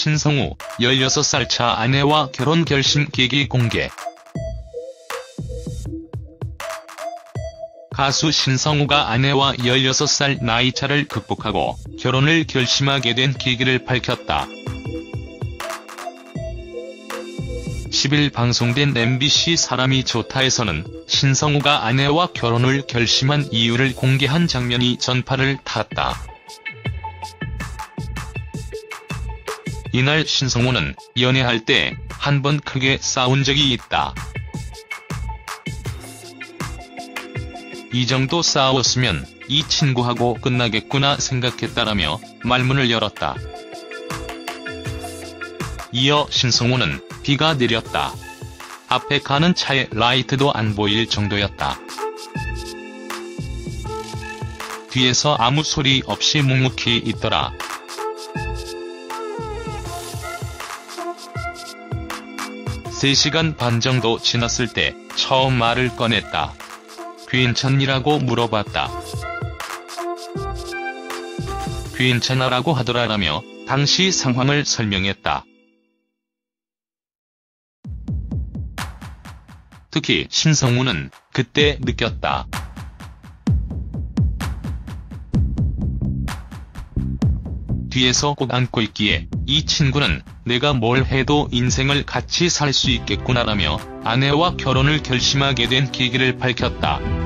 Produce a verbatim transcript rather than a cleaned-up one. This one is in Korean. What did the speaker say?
신성우, 열여섯 살 차 아내와 결혼 결심 계기 공개. 가수 신성우가 아내와 열여섯 살 나이차를 극복하고 결혼을 결심하게 된 계기를 밝혔다. 십 일 방송된 엠비씨 사람이 좋다에서는 신성우가 아내와 결혼을 결심한 이유를 공개한 장면이 전파를 탔다. 이날 신성우는 연애할 때 한 번 크게 싸운 적이 있다. 이 정도 싸웠으면 이 친구하고 끝나겠구나 생각했다라며 말문을 열었다. 이어 신성우는 비가 내렸다. 앞에 가는 차에 라이트도 안 보일 정도였다. 뒤에서 아무 소리 없이 묵묵히 있더라. 세 시간 반 정도 지났을 때 처음 말을 꺼냈다. 괜찮니라고 물어봤다. 괜찮아라고 하더라라며 당시 상황을 설명했다. 특히 신성우는 그때 느꼈다. 뒤에서 꼭 안고 있기에 이 친구는 내가 뭘 해도 인생을 같이 살 수 있겠구나라며 아내와 결혼을 결심하게 된 계기를 밝혔다.